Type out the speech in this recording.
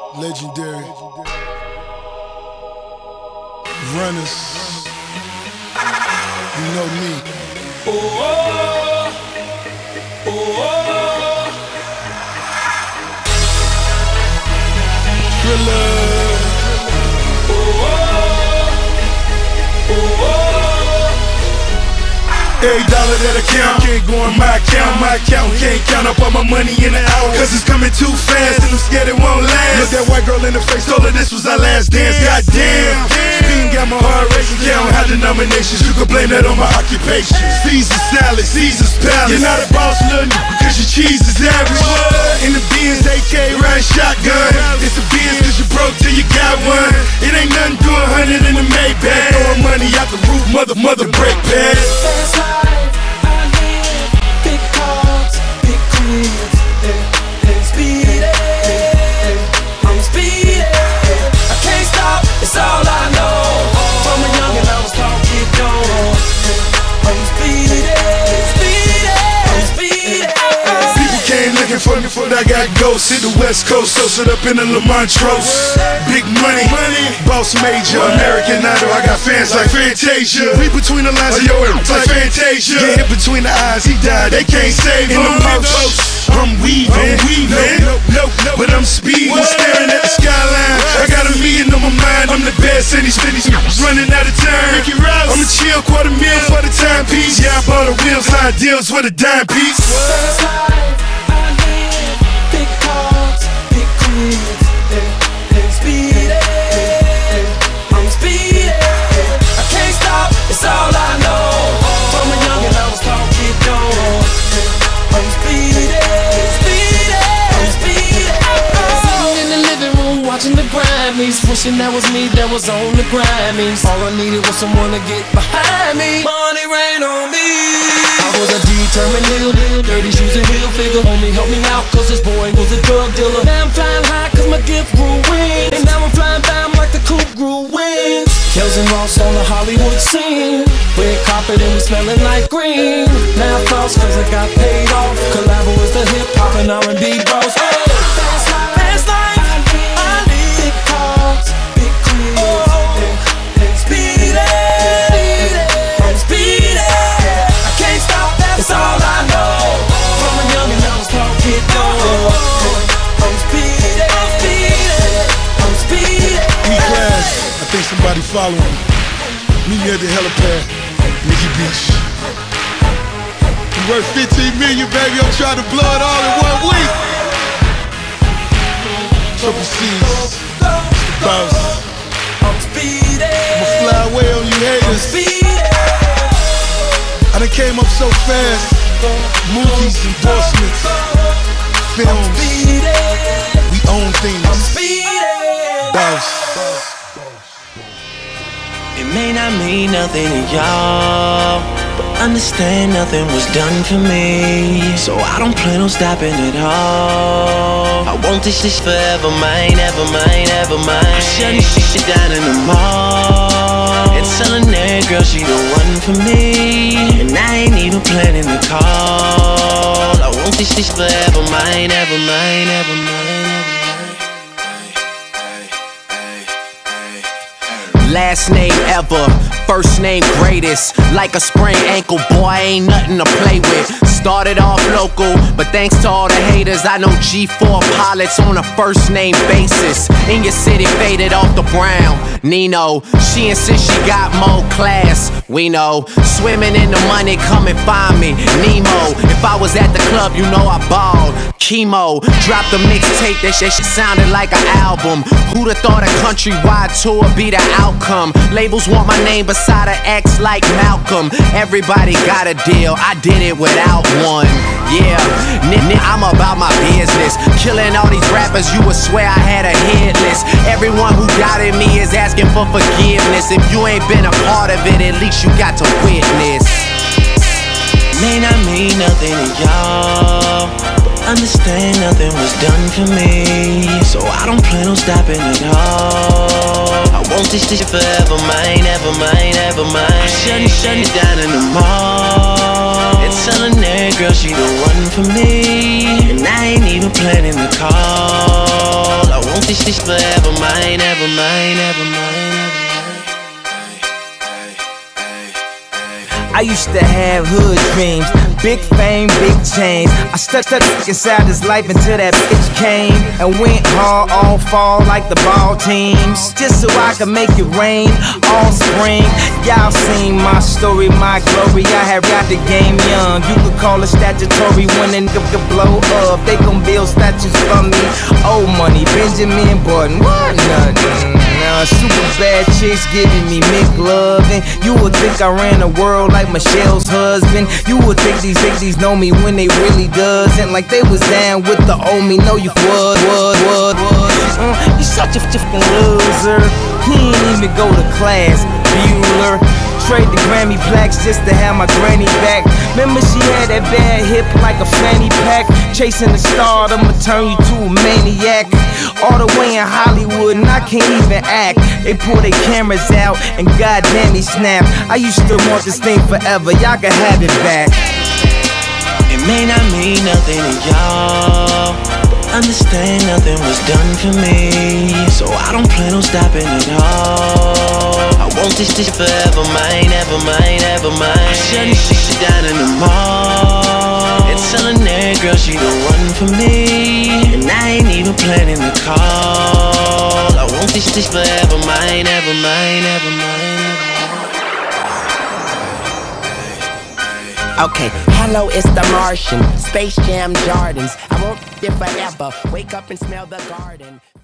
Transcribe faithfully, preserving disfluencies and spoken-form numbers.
Legendary. Runners. You know me. Oh, oh, oh, oh. Thriller. Oh, oh, oh, oh. Every dollar that I count can't go in my account. My account can't count up all my money in an hour, cause it's coming too fast and I'm scared it won't last. Look that white girl in the face, told her this was our last dance. Goddamn, speeding got my heart racing. Count how denominations, you can blame that on my occupation. Caesar salad, Caesar's palace. You're not a boss, little because your cheese is average. In the Benz, A K riding shotgun. It's a Benz cause you broke till you got one. It ain't nothing to a hundred in the Maybach. Throwing money out the roof, mother, mother break pads. Fast life, I live. Big cars, big cribs, yeah, and speeding. I'm speeding. I can't stop, it's all I know. From a youngin' I was taught get going. I'm speeding, speeding, I'm speeding. People came looking for me, but I got ghosts. Hit the West Coast, so sit up in the Lamontros. Big money, money, boss major, American Idol. I got fans like Fantasia. We between the lines of your hips like Fantasia. Get hit between the eyes, he died, they can't save him. In the most, I'm weaving, I'm weaving, no, no, no, but I'm speeding, staring at the skyline. I got a million on my mind, I'm the best in these cities, running out of time. I'm a chill, quarter meal for the timepiece. Yeah, I bought the wheels, high deals for the dime piece. Fast life, I live. Big cars, big cribs, yeah, and speeding. I'm speeding. I can't stop, it's all I know. From a youngin' I was taught get going. I'm speeding, speeding, I'm speeding. Sitting in the living room watching the Grammys, wishing that was me that was on the Grammys. All I needed was someone to get behind me. Money rain on me. I was a determined hill deal, dirty shoes and heel figure. Homie help me out cause this boy was a drug dealer. Now I'm flying high cause my gift grew wings, and now I'm flying down like the coupe grew wings. Kells and Ross on the Hollywood scene, red carpet and we smelling like green. Now I floss cause I got paid off. Collabo is the hip hop and R and B bros. Oh, fast life, fast life, I live. Big cars, big cribs, oh, and, and speeding. I'm speeding. I can't stop, that's all I know. From a youngin' I was taught get going. I'm speeding, I'm speeding, I'm speeding. E-Class, I think somebody following me. Meet me at the helipad, Nikki Beach. You worth fifteen million, baby, I'm trying to blow it all in one week. Triple C's, boss. I'm speeding, I'ma fly away on you haters. speeding. I done came up so fast. Movies, endorsements, films, we own things. Boss. It may not mean nothing to y'all, but understand nothing was done for me, so I don't plan on stopping at all. I want this shit forever, mine, ever mine, ever mine. I'm shutting shit down in the mall and telling that girl she the one for me, and I ain't even planning to call. I want this shit forever, mine, ever mine, ever mine. Last name ever, first name greatest. Like a sprained ankle, boy, ain't nothing to play with. Started off local, but thanks to all the haters, I know G four pilots on a first name basis. In your city, faded off the brown. Nino, she insists she got more class. We know, swimming in the money, come and find me. Nemo, if I was at the club, you know I balled. Chemo, dropped a mixtape, that shit sounded like an album. Who'da thought a countrywide tour be the outcome? Labels want my name beside an X like Malcolm. Everybody got a deal, I did it without one. Yeah, I'm about my business. Killing all these rappers, you would swear I had a hit list. Everyone who doubted me is asking for forgiveness. If you ain't been a part of it, at least you got to witness. May not mean nothing to y'all, but understand nothing was done for me, so I don't plan on stopping at all. I want this shit forever, mine, ever mine, ever mine. I'm shutting, shutting it down in the mall and telling that girl she the one for me, and I ain't even planning to call. I want this this forever mine, ever mine, ever mine. I used to have hood dreams, big fame, big chains. I stuck stuck inside this life until that bitch came and went hard all fall like the ball teams, just so I could make it rain all spring. Y'all seen my story, my glory. I had got the game young. You could call it statutory when a nigga could blow up. They gon' build statues for me. Old money, Benjamin Button, what nothing. Now super bad chicks giving me McLovin'. You would think I ran the world like Michelle's husband. You would think these ladies know me when they really doesn't. Like they was down with the old me. No, you was, was, was, was. Mm, you such a fucking loser. He ain't even go to class, Bueller. Trade the Grammy plaques just to have my granny back. Remember she had that bad hip like a fanny pack. Chasing the star, I'ma turn you to a maniac. All the way in Hollywood and I can't even act. They pull their cameras out and goddamn he snap. I used to want this thing forever, y'all can have it back. It may not mean nothing to y'all, but understand nothing was done for me. So I don't plan on stopping at all. I want this shit forever mine, ever mine, ever mine. I'm shutting shit down in the mall and telling that girl she the one for me, and I ain't even planning to call. I want this shit forever mine, ever mine, ever mine. Okay, hello, it's the Martian, Space Jam Jordans. I won't live forever, wake up and smell the garden.